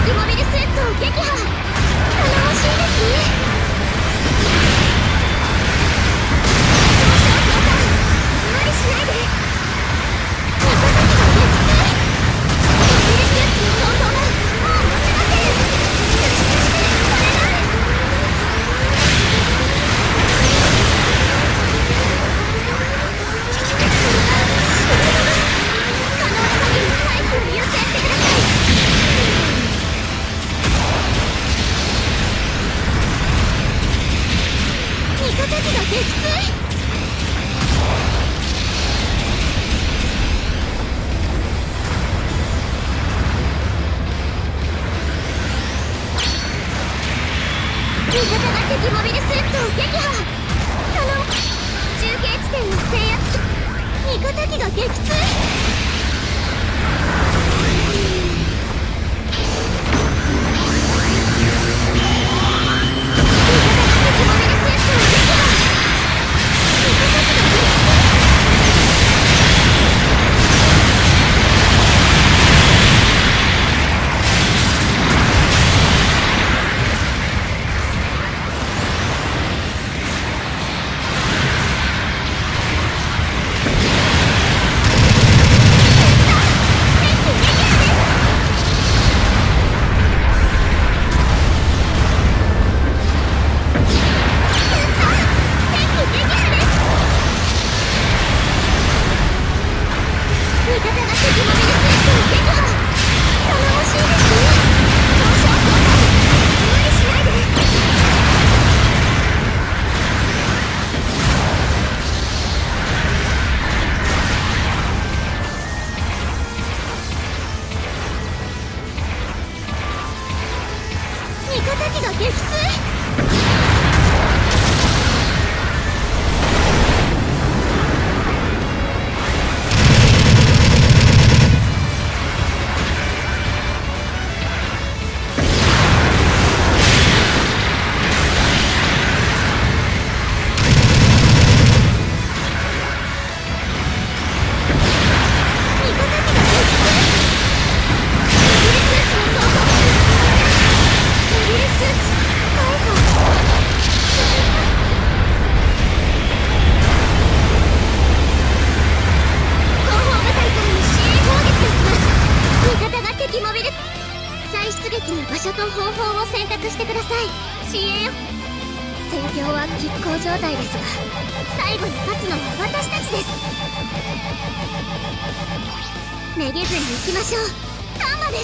敵モビルスーツを撃破。頼もしいですね。無理しないで。味方機が撃墜。モビルスーツの相当がもう持てません。よしよし、これだ。可能な限り回避を優先してください。味方機が撃墜。味方が敵モビルスーツを撃破。頼む。中継地点の制圧。味方機が撃墜。味方機が撃墜。再出撃の場所と方法を選択してください。CA よ。戦況は拮抗状態ですが、最後に勝つのは私たちです。めげずに行きましょう。丹波です。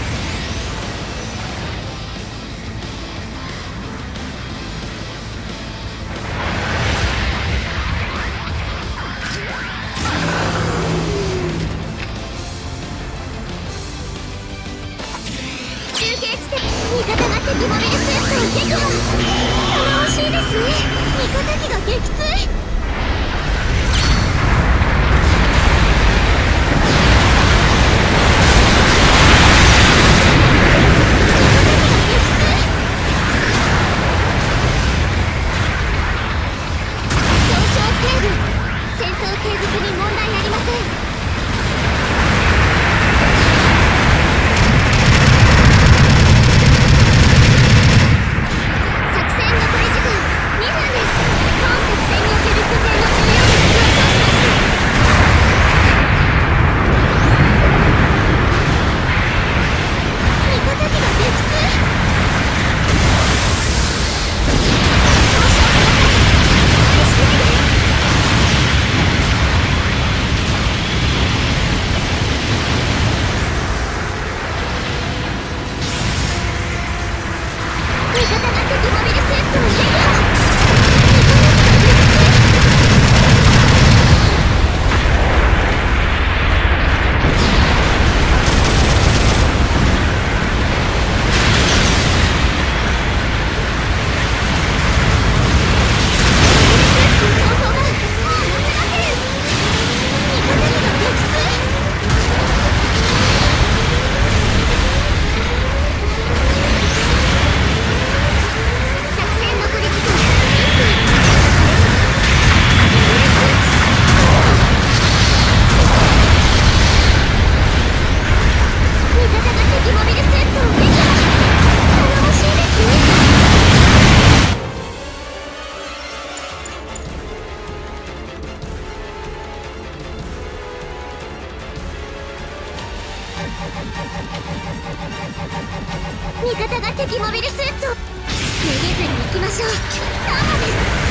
味方が敵モビルスーツを撃破。頼もしいですね。味方機が撃墜。上昇警部、戦闘継続に問題ありません。作戦残り時間2分です。本作戦における味方が敵モビルスーツをめげずに行きましょう。ターボです。